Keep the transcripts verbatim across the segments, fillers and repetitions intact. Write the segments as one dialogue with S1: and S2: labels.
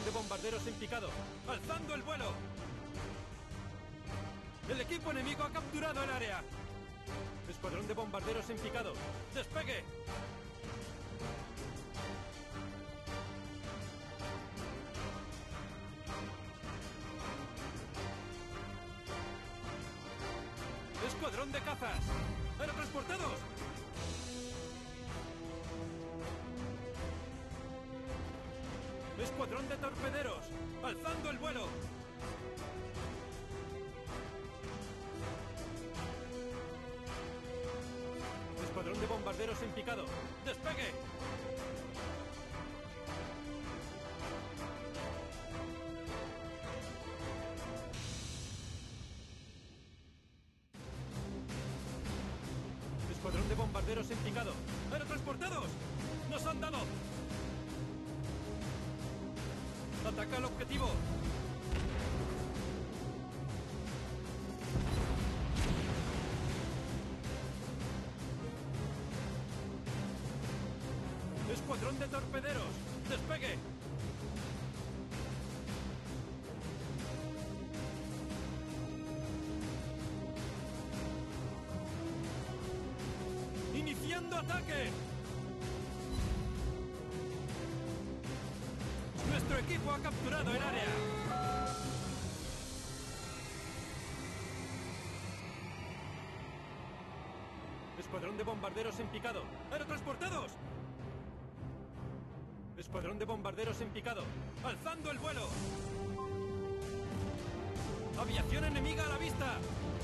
S1: de bombarderos en picado. ¡Alzando el vuelo! El equipo enemigo ha capturado el área. Escuadrón de bombarderos en picado. ¡Despegue! ¡Escuadrón de cazas! ¡Aerotransportados! ¡Escuadrón de torpederos! ¡Alzando el vuelo! Escuadrón de bombarderos en picado. ¡Despegue! Escuadrón de bombarderos en picado. ¡Aerotransportados! ¡Nos han dado! ¡Ataca al objetivo! ¡Escuadrón de torpederos! ¡Despegue! ¡Iniciando ataque! ¡Nuestro equipo ha capturado el área! Escuadrón de bombarderos en picado. ¡Aerotransportados! Escuadrón de bombarderos en picado. ¡Alzando el vuelo! ¡Aviación enemiga a la vista!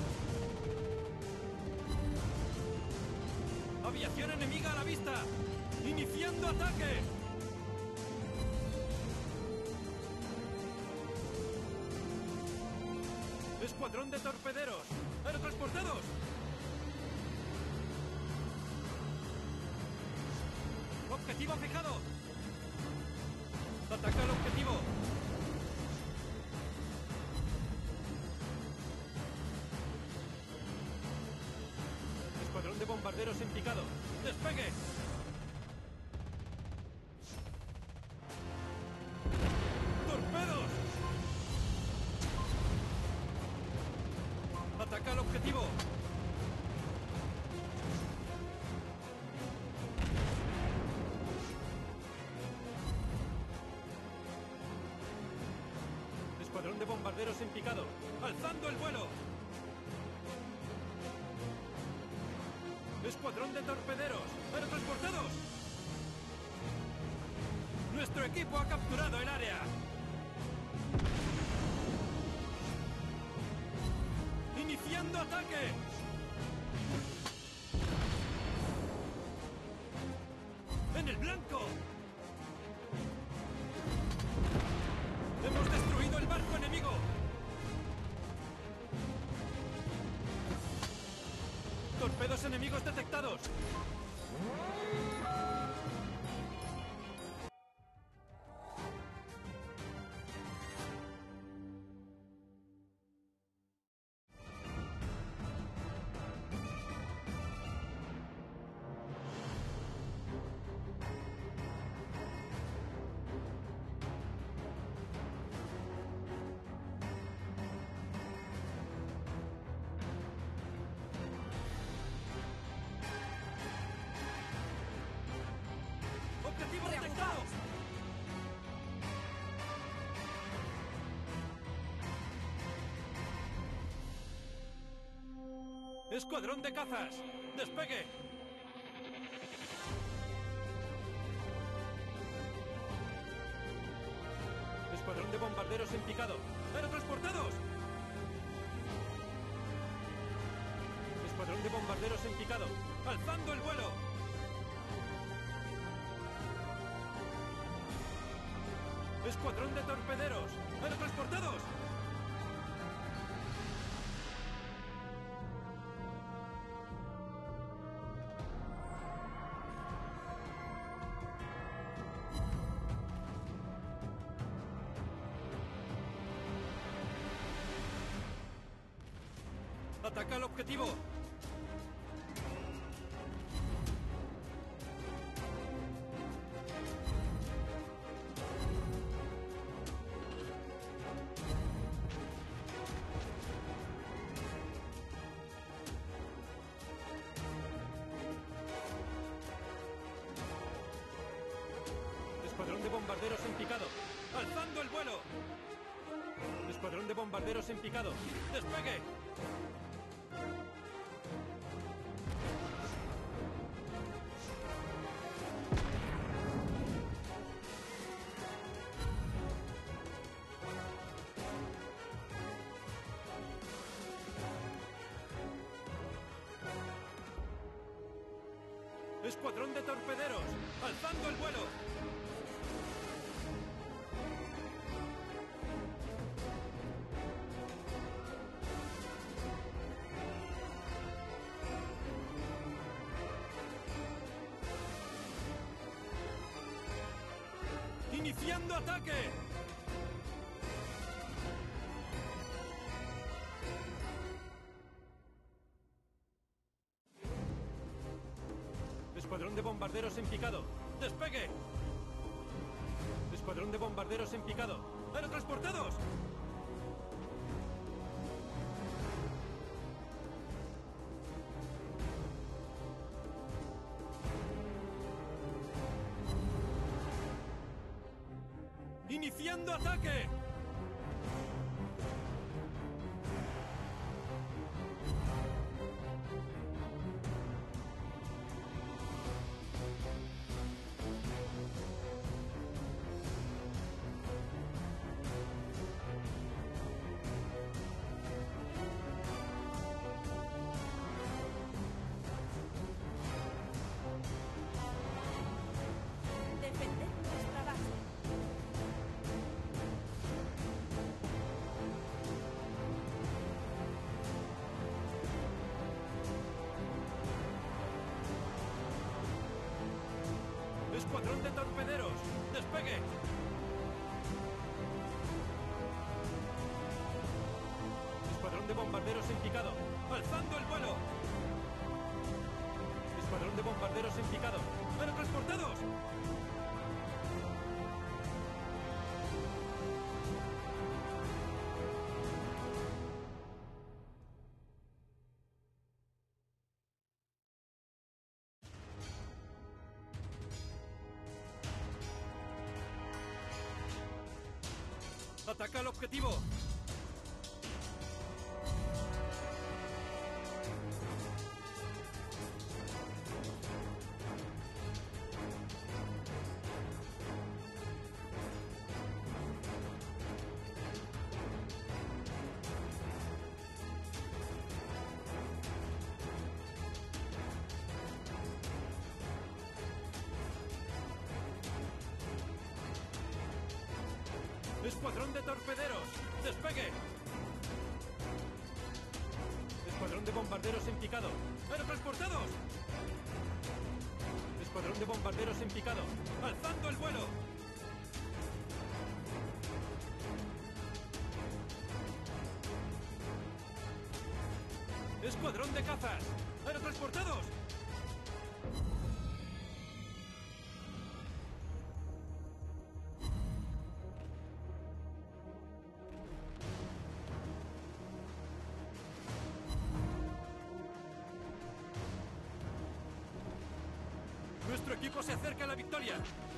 S1: ¡Aviación enemiga a la vista! ¡Iniciando ataque! ¡Escuadrón de torpederos! ¡Aerotransportados! ¡Objetivo fijado! ¡Ataca al objetivo! Escuadrón de bombarderos en picado. ¡Despegue! ¡Torpedos! ¡Ataca al objetivo! Escuadrón de bombarderos en picado. ¡Alzando el vuelo! ¡Escuadrón de torpederos! ¡Aerotransportados! ¡Nuestro equipo ha capturado el área! ¡Iniciando ataque! ¡En el blanco! ¡Hemos destruido el barco enemigo! ¡Torpedos enemigos detectados! ¡Objetivo detectado! ¡Escuadrón de cazas! ¡Despegue! Escuadrón de bombarderos en picado. ¡Aerotransportados! Escuadrón de bombarderos en picado. ¡Alzando el vuelo! ¡Escuadrón de torpederos! ¡Aerotransportados! ¡Ataca al objetivo! vuelo! Escuadrón de bombarderos en picado. ¡Despegue! ¡Escuadrón de torpederos! ¡Alzando el vuelo! ¡Iniciando ataque! Escuadrón de bombarderos en picado. ¡Despegue! Escuadrón de bombarderos en picado. ¡Aerotransportados! ¡Iniciando ataque!
S2: Defender nuestra base.
S1: ¡Escuadrón de torpederos! ¡Despegue! Escuadrón de bombarderos en picado. ¡Alzando el vuelo! Escuadrón de bombarderos en picado. ¡Aerotransportados! ¡Ataca al objetivo! ¡Escuadrón de torpederos! ¡Despegue! Escuadrón de bombarderos en picado. ¡Aerotransportados! Escuadrón de bombarderos en picado. ¡Alzando el vuelo! ¡Escuadrón de cazas! ¡Aerotransportados! ¡Nuestro equipo se acerca a la victoria!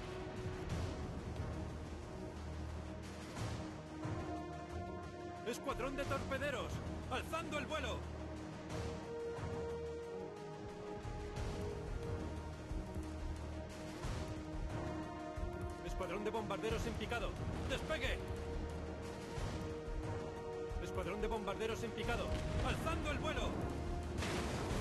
S1: ¡Escuadrón de torpederos! ¡Alzando el vuelo! Escuadrón de bombarderos en picado. ¡Despegue! Escuadrón de bombarderos en picado. ¡Alzando el vuelo!